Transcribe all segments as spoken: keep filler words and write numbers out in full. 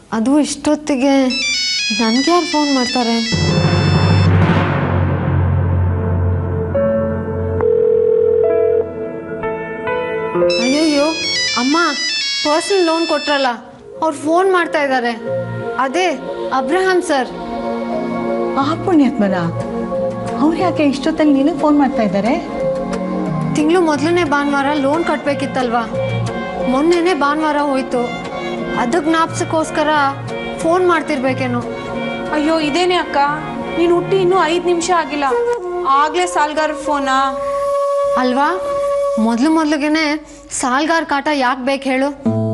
ಅದು ಇಷ್ಟೊತ್ತಿಗೆ ನನಗೆ ಯಾರು ಫೋನ್ ಮಾಡ್ತಾರೆ? ಅಯ್ಯಯ್ಯೋ ಅಮ್ಮ, ಪರ್ಸನಲ್ ಲೋನ್ ಕೊಟ್ರಲ್ಲ ಅವ್ರು ಫೋನ್ ಮಾಡ್ತಾ ಇದ್ದಾರೆ. ಅದೇ ಅಬ್ರಹಾಂ ಸರ್. ಆ ಪುಣ್ಯಾತ್ಮನ ಅವ್ರು ಯಾಕೆ ಇಷ್ಟೊತ್ತಲ್ಲಿ ನಿನಗೆ ಫೋನ್ ಮಾಡ್ತಾ ಇದ್ದಾರೆ? ತಿಂಗಳು ಮೊದಲನೇ ಭಾನುವಾರ ಲೋನ್ ಕಟ್ಟಬೇಕಿತ್ತಲ್ವಾ, ಮೊನ್ನೆನೇ ಭಾನುವಾರ ಹೋಯ್ತು. ಅದಕ್ಕೆ ಜ್ಞಾಪಿಸೋಕ್ಕೋಸ್ಕರ ಫೋನ್ ಮಾಡ್ತಿರ್ಬೇಕೇನೋ. ಅಯ್ಯೋ ಇದೇನೆ ಅಕ್ಕ, ನೀನು ಹುಟ್ಟಿ ಇನ್ನೂ ಐದು ನಿಮಿಷ ಆಗಿಲ್ಲ, ಆಗಲೇ ಸಾಲ್ಗಾರ ಫೋನಾ ಅಲ್ವಾ? ಮೊದಲು ಮೊದಲಿಗೆನೆ ಸಾಲ್ಗಾರ ಕಾಟ ಯಾಕೆ ಬೇಕು ಹೇಳು?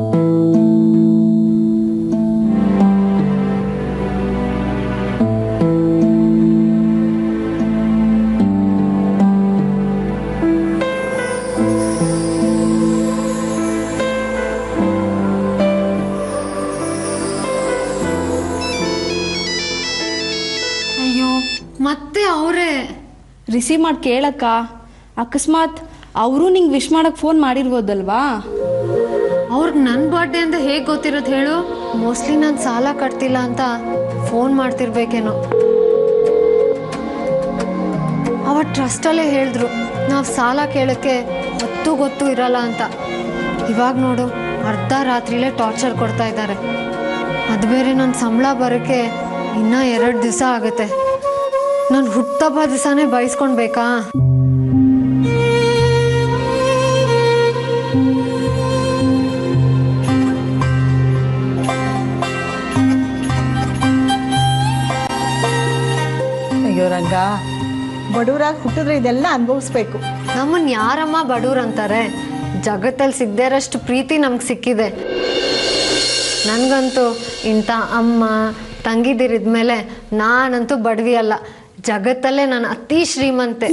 ಅಯ್ಯೋ ಮತ್ತೆ ಅವರೇ ರಿಸೀವ್ ಮಾಡಿ ಕೇಳಕ್ಕ. ಅಕಸ್ಮಾತ್ ಅವರು ನಿಂಗೆ ವಿಶ್ ಮಾಡಕ್ಕೆ ಫೋನ್ ಮಾಡಿರ್ಬೋದಲ್ವಾ? ಅವ್ರಿಗೆ ನನ್ನ ಬರ್ಡೇ ಅಂತ ಹೇಗೆ ಗೊತ್ತಿರೋದು ಹೇಳು? ಮೋಸ್ಟ್ಲಿ ನಾನು ಸಾಲ ಕಟ್ತಿಲ್ಲ ಅಂತ ಫೋನ್ ಮಾಡ್ತಿರ್ಬೇಕೇನೋ. ಅವತ್ತು ಟ್ರಸ್ಟಲ್ಲೇ ಹೇಳಿದ್ರು ನಾವು ಸಾಲ ಕೇಳೋಕ್ಕೆ ಹೊತ್ತು ಗೊತ್ತು ಇರಲ್ಲ ಅಂತ. ಇವಾಗ ನೋಡು ಅರ್ಧ ರಾತ್ರಿಲೇ ಟಾರ್ಚರ್ ಕೊಡ್ತಾ ಇದ್ದಾರೆ. ಅದು ಬೇರೆ ನನ್ನ ಸಂಬಳ ಬರೋಕ್ಕೆ ಇನ್ನೂ ಎರಡು ದಿವಸ ಆಗುತ್ತೆ. ನಾನು ಹುಟ್ಟಬ್ಬ ದಿವಸನೇ ಬಯಸ್ಕೊಳ್ಬೇಕಾ? ಅಯ್ಯೋ ರಂಗ, ಬಡವರಾಗಿ ಹುಟ್ಟಿದ್ರೆ ಇದೆಲ್ಲ ಅನುಭವಿಸ್ಬೇಕು. ನಮ್ಮನ್ನು ಯಾರಮ್ಮ ಬಡವ್ರು ಅಂತಾರೆ? ಜಗತ್ತಲ್ಲಿ ಸಿಗದೇ ಇರೋಷ್ಟು ಪ್ರೀತಿ ನಮ್ಗೆ ಸಿಕ್ಕಿದೆ. ನನಗಂತೂ ಇಂಥ ಅಮ್ಮ ತಂಗಿದಿರಿದ್ಮೇಲೆ ನಾನಂತೂ ಬಡವಿ ಅಲ್ಲ, ಜಗತ್ತಲ್ಲೇ ನಾನು ಅತಿ ಶ್ರೀಮಂತೆ.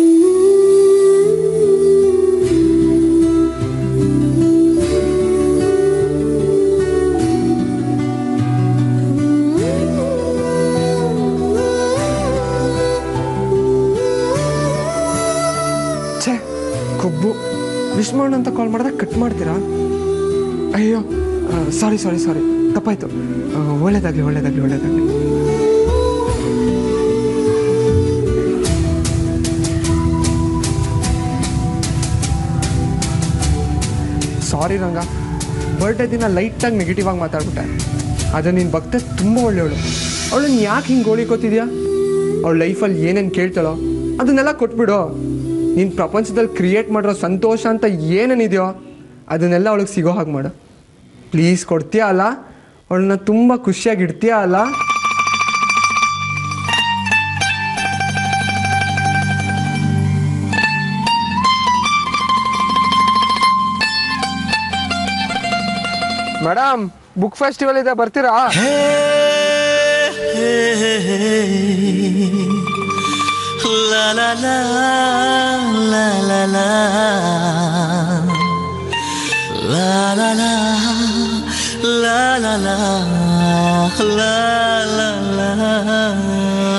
ಛೇ ಕೊಬ್ಬು, ವಿಶ್ ಮಾಡೋಣ ಅಂತ ಕಾಲ್ ಮಾಡಿದ್ರೆ ಕಟ್ ಮಾಡ್ತೀರಾ? ಅಯ್ಯೋ ಸಾರಿ ಸಾರಿ ಸಾರಿ ತಪ್ಪಾಯ್ತು. ಒಳ್ಳೇದಾಗಲಿ ಒಳ್ಳೇದಾಗಲಿ ಒಳ್ಳೇದಾಗಲಿ. ಸಾರಿ ರಂಗ, ಬರ್ಡೇ ದಿನ ಲೈಟಾಗಿ ನೆಗೆಟಿವ್ ಆಗಿ ಮಾತಾಡ್ಬಿಟ್ಟೆ. ಆದರೆ ನೀನು ಭಕ್ತೆ ತುಂಬ ಒಳ್ಳೆಯವಳು. ಅವಳನ್ನ ಯಾಕೆ ಹಿಂಗೆ ಗೋಳಿಕೋತಿದ್ಯಾ? ಅವಳ ಲೈಫಲ್ಲಿ ಏನೇನು ಕೇಳ್ತಾಳೋ ಅದನ್ನೆಲ್ಲ ಕೊಟ್ಬಿಡು. ನೀನು ಪ್ರಪಂಚದಲ್ಲಿ ಕ್ರಿಯೇಟ್ ಮಾಡಿರೋ ಸಂತೋಷ ಅಂತ ಏನೇನಿದೆಯೋ ಅದನ್ನೆಲ್ಲ ಅವಳಿಗೆ ಸಿಗೋ ಹಾಗೆ ಮಾಡು. ಪ್ಲೀಸ್ ಕೊಡ್ತೀಯಾ ಅಲ್ಲ? ಅವಳನ್ನ ತುಂಬ ಖುಷಿಯಾಗಿ ಇಡ್ತೀಯಾ ಅಲ್ಲ? ಮೇಡಮ್, ಬುಕ್ ಫೆಸ್ಟಿವಲ್ ಇದೆ, ಬರ್ತೀರಾ? La la la la la la la la la la la la la la la